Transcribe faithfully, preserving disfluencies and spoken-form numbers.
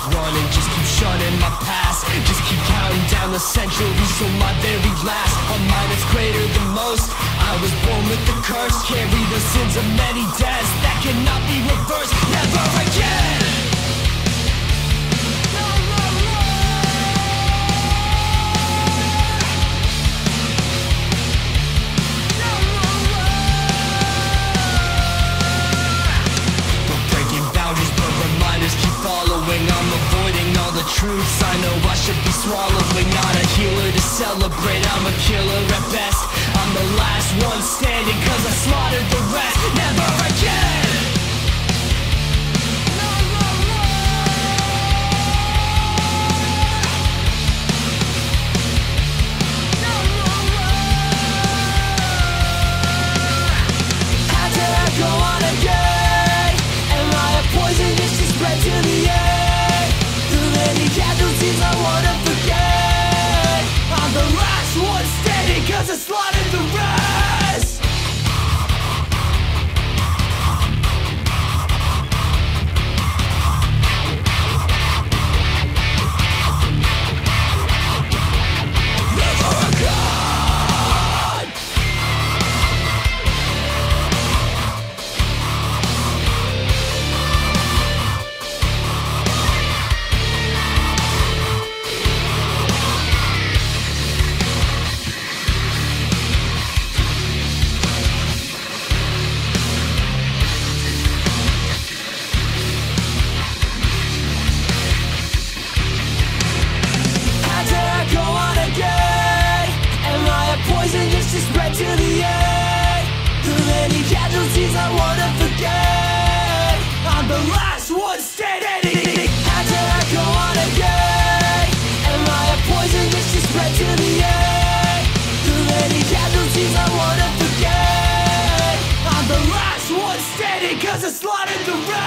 running, just keep shunning my past. Just keep counting down the centuries till my very last. A mind that's greater than most. I was born with the curse, carry the sins of many deaths that cannot be reversed, never again. Keep following, I'm avoiding all the truths I know I should be swallowing. Not a healer to celebrate, I'm a killer at best. I'm the last one standing cause I slaughtered the rest. Never again. How did I go on again? Am I a poison just to spread to the air? Too many casualties I wanna forget. I'm the last one standing cause I slaughtered the rest. Never again. Poison just to spread to the air. Too many casualties I wanna forget. I'm the last one standing. How did I go on again? Am I a poison just to spread to the air? Too many casualties I wanna forget. I'm the last one standing cause I slaughtered the rest.